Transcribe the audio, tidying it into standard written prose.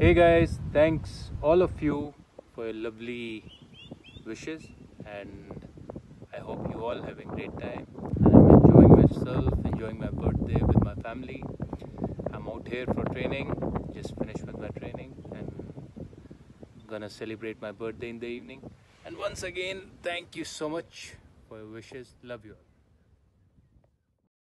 Hey guys, thanks all of you for your lovely wishes, and I hope you all having great time. And I'm enjoying myself, enjoying my birthday with my family. I'm out here for training, just finished with my training and gonna celebrate my birthday in the evening. And once again, thank you so much for your wishes. Love you all.